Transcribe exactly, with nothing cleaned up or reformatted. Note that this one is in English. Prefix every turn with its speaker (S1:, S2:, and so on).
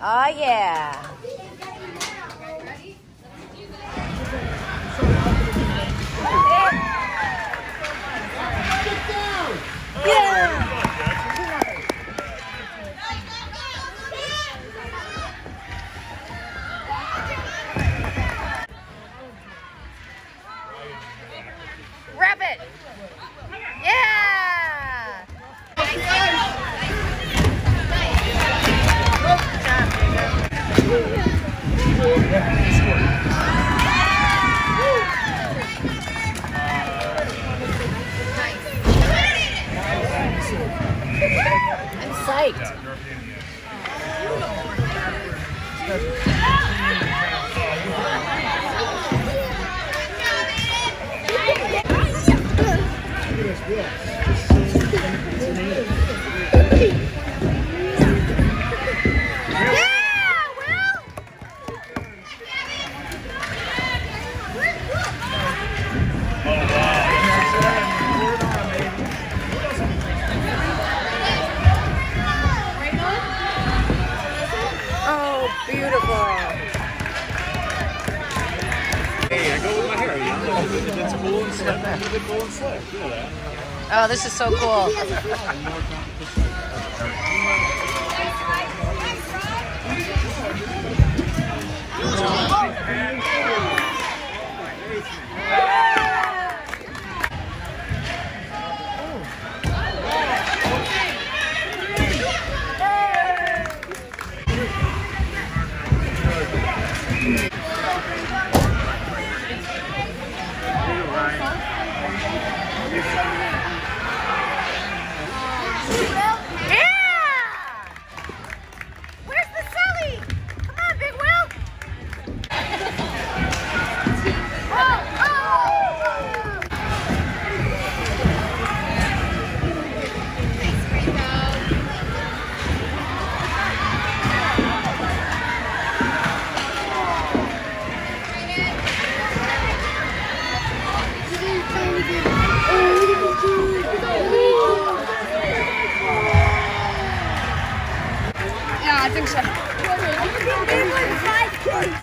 S1: Oh, yeah. Yeah. Rabbit. Yeah. I'm psyched. Beautiful.
S2: Hey, I go with my hair. You know, it's cool and slick. It's cool and slick. Look at that.
S1: Oh, this is so cool.